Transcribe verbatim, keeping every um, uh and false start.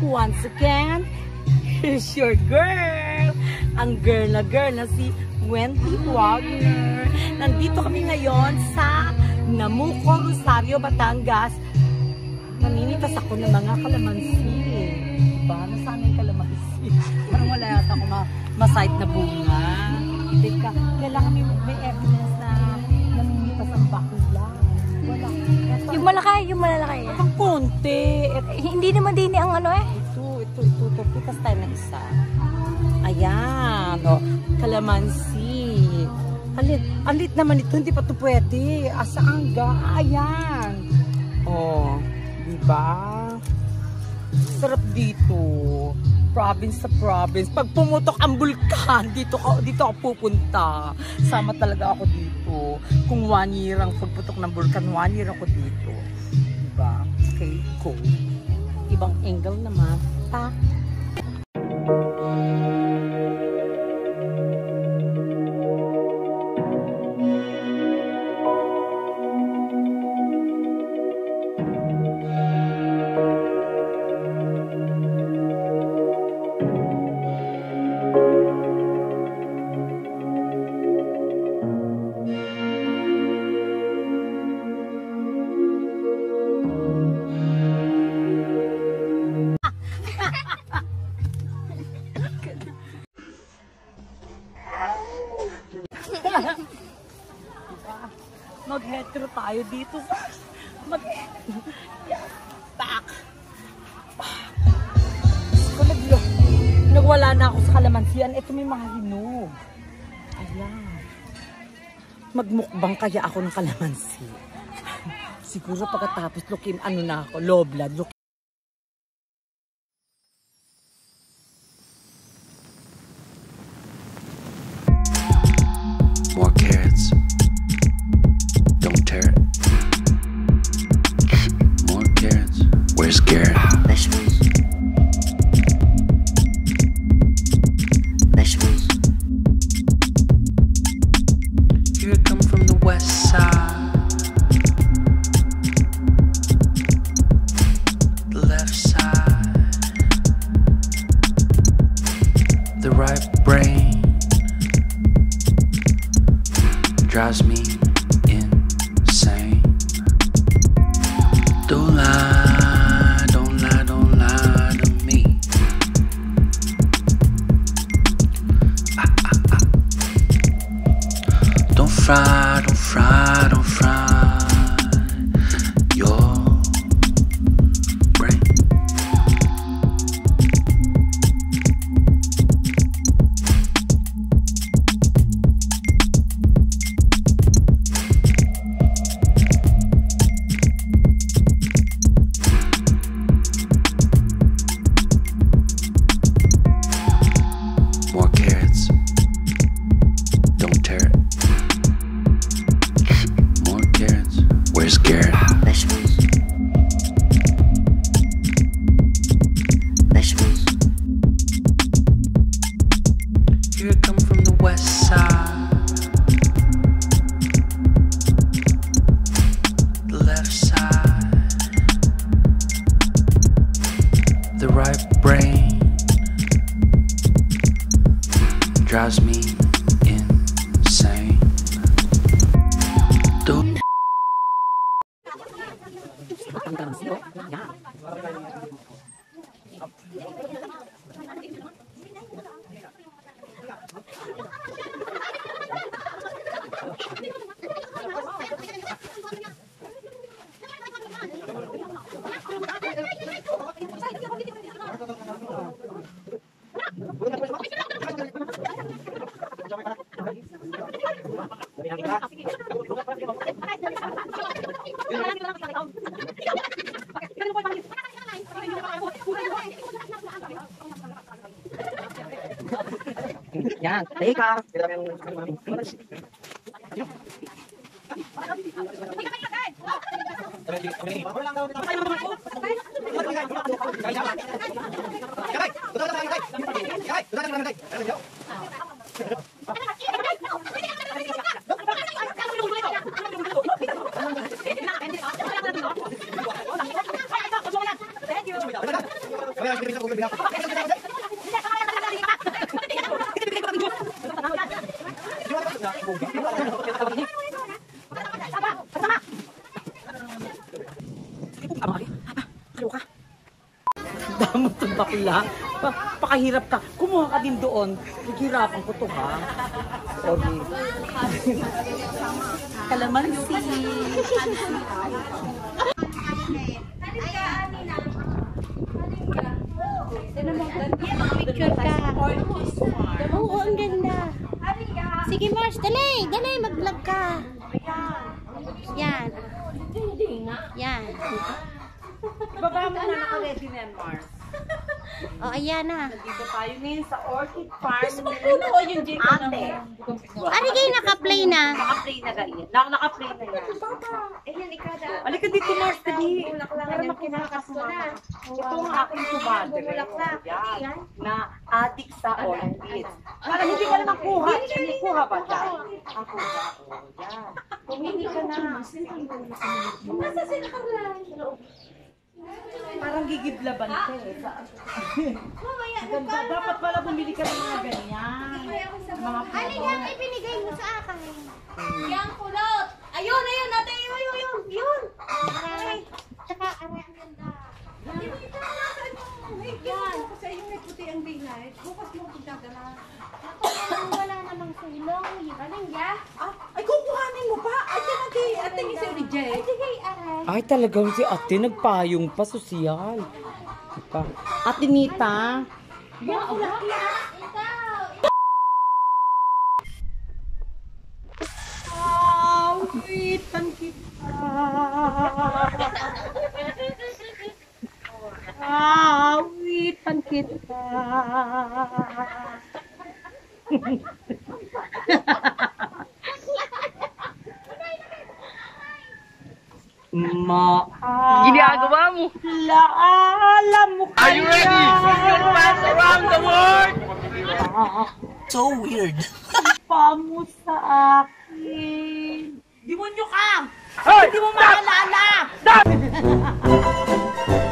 once again, here's your girl, ang girl na girl na si Wendy Wagner. Nandito kami ngayon sa Namuco, Rosario, Batangas. Naminitas ako ng mga kalamansi. Diba? Nasaan yung kalamansi? Parang wala yata ako ma masite na bunga. Teka, kailangan may, may evidence na naminitas ang bakla. Wala. Ito, yung malaki, yung malalaki. ang konti. Et, eh, hindi naman din ang ano eh. Ito, ito, ito, ito. Pitas tayo na isa. Ayan, o. Kalamansi. Alit, alit naman ito. Hindi pa ito pwede. Asaan ga? Ayan. O. Diba? Sarap dito. Province sa province. Pag pumutok ang bulkan, dito ako, dito ako pupunta. Sama talaga ako dito. Kung one year ang pagputok ng bulkan, one year ako dito. Diba? Okay, cool. Ibang angle naman. Ta. Mag-hetero tayo dito sa mag yeah. Back. So, nag nagwala na ako sa kalamansian. Ito may mga hinog. Ayan. Magmukbang kaya ako ng kalamansi. Siguro pagkatapos lukim ano na ako, low blood. Lukim. More carrots. Don't tear it. More carrots. Where's Garrett? Vegetables. Vegetables. Here I come from the west side. The left side. The right brain drives me insane. Don't lie, don't lie, don't lie to me. Ah, ah, ah. Don't fry, don't fry, don't fry your brain. More carrots. Don't tear it. More carrots. Where's Garrett? Vegetables. Vegetables. Here I come from the west side. The left side. The right brain drives me insane. Don't Yan, teka. Thank you. Damo itong bakla. Pa pakahirap ka. Kumuha ka din doon. Naghirapan ko to ha. Sorry. Kalamansi. Picture ka. Oo, ang ganda. Sige Mars, dali, dali, mag-vlog ka. Yan. Yan. Baba mo na naka-ready na yan, Mars. O, ayan na. Dito tayo ngayon sa Orchid Farm. Puno o yung J K Ate. Ano kayo naka-play na? Naka-play na ganyan. Naka-play na yan. Ayan, ikada. Halika dito, Mars. Dali. Para makinakas ko na. Ito ang aking sumadre. Yan. Na adik sa orchid. Para hindi ka na makuha. Kuha ba siya? Ang kuha. Yan. Pumili ka na. Nasa sila ka lang? Parang gigiblaban ka eh. Ganda. Dapat pala bumili ka ng mga ganyan. Mga Ano yan? Ay, binigay mo sa akin. Yang kulot. Ayun, ayun, ate. Ayun, ayun, ayun. Yun. Aray. Tsaka, aray, ang ganda. Hindi mo ito nasan mo. Yan. Kasi yung may puti ang daylight. Bukas mo pagdadala. Ako, wala namang sulong. Yung ya? Ay, kukuhanin mo pa. Ay, yan ate. Ate, ni Sir Jay. Ay, sige, aray. Ay, talagang si ate nagpayong pa, sosyal. Diba? Ate Nita. Yan, kulot yan. Ikaw. Awitan kita. Awitan kita. Maal. Ginagawa mo. Laala mo kaya. Are you ready? You'll pass around the world. So weird. Pa mo sa akin. Demonyo ka! Hey! Hindi mo maalala!